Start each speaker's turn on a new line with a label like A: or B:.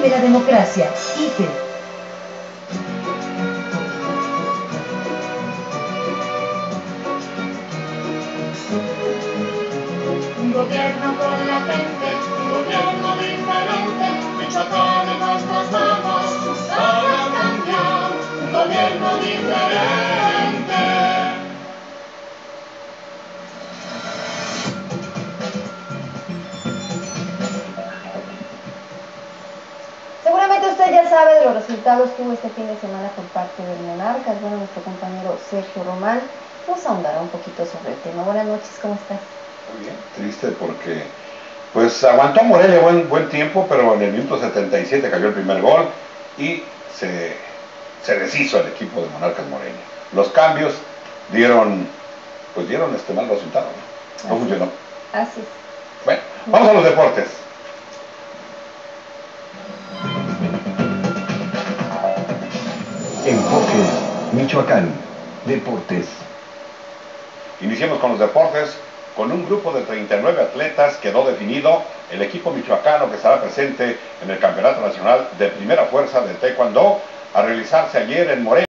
A: de la democracia, IFE.
B: Un gobierno con la gente, un gobierno diferente, Michoacán en nuestras manos, para cambiar, un gobierno diferente.
C: Seguramente usted ya sabe de los resultados que hubo este fin de semana por parte del Monarcas. Bueno, nuestro compañero Sergio Román nos ahondará un poquito sobre el tema. Buenas noches, ¿cómo estás?
D: Muy bien, triste porque pues aguantó Morelia buen tiempo, pero en el minuto 77 cayó el primer gol y se deshizo el equipo de Monarcas Morelia. Los cambios dieron este mal resultado, no funcionó.
C: Así es.
D: Bueno, vamos a los deportes.
E: Enfoque Michoacán, Deportes.
D: Iniciemos con los deportes. Con un grupo de 39 atletas quedó definido el equipo michoacano que estará presente en el Campeonato Nacional de Primera Fuerza de Taekwondo a realizarse ayer en Morelia.